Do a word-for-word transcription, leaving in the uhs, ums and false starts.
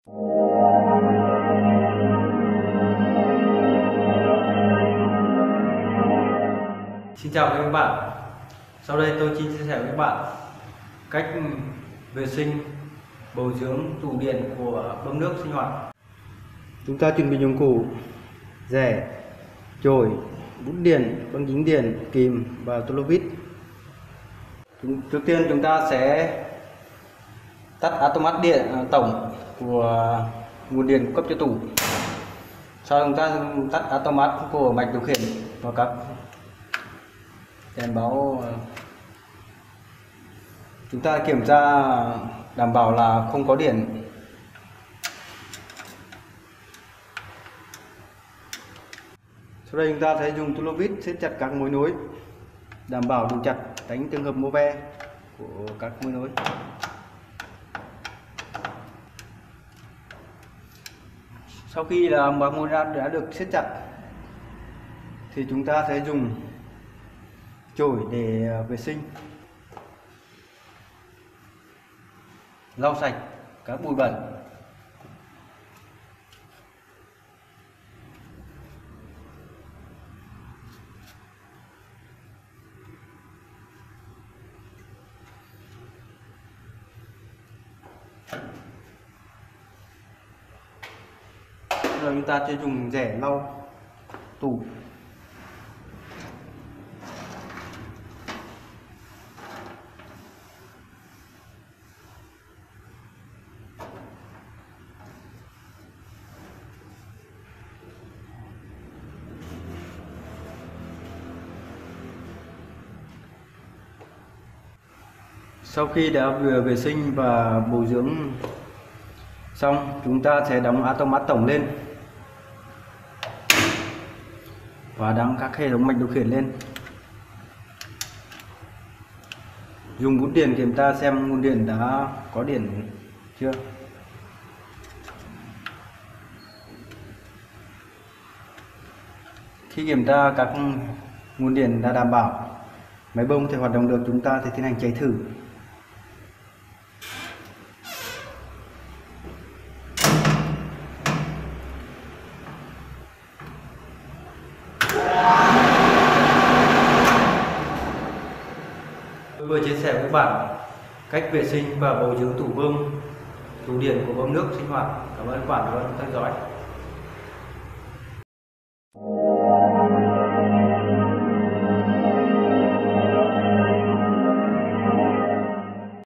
Xin chào các bạn. Sau đây tôi xin chia sẻ với các bạn cách vệ sinh bầu dưỡng tủ điện của bơm nước sinh hoạt. Chúng ta chuẩn bị dụng cụ: rẻ, chổi, bút điện, băng dính điện, kìm và tua lô vít. Trước tiên chúng ta sẽ tắt automat điện tổng của nguồn điện cung cấp cho tủ. Sau đó chúng ta tắt automat của mạch điều khiển và các đèn báo. Chúng ta kiểm tra đảm bảo là không có điện. Sau đây chúng ta sẽ dùng tua lô vít siết chặt các mối nối, đảm bảo đủ chặt, tránh trường hợp mô ve của các mối nối. Sau khi là các mối đã, đã được siết chặt thì chúng ta sẽ dùng chổi để vệ sinh, lau sạch các bụi bẩn. Rồi chúng ta sẽ dùng rẻ lau tủ. Sau khi đã vừa vệ sinh và bổ dưỡng xong, chúng ta sẽ đóng automat tổng lên và đóng các hệ thống mạch điều khiển lên. Dùng bút điện kiểm tra xem nguồn điện đã có điện chưa. Khi kiểm tra các nguồn điện đã đảm bảo, máy bơm thì hoạt động được, chúng ta sẽ tiến hành chạy thử. Tôi vừa chia sẻ với các bạn cách vệ sinh và bảo dưỡng tủ bơm, tủ điện của bơm nước sinh hoạt. Cảm ơn các bạn đã theo dõi.